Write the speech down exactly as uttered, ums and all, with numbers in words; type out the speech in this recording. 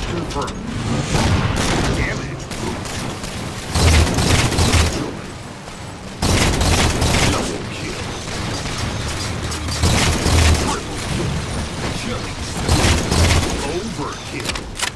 confirmed. Damage boost. Double kill. Triple kill. Killing. Overkill.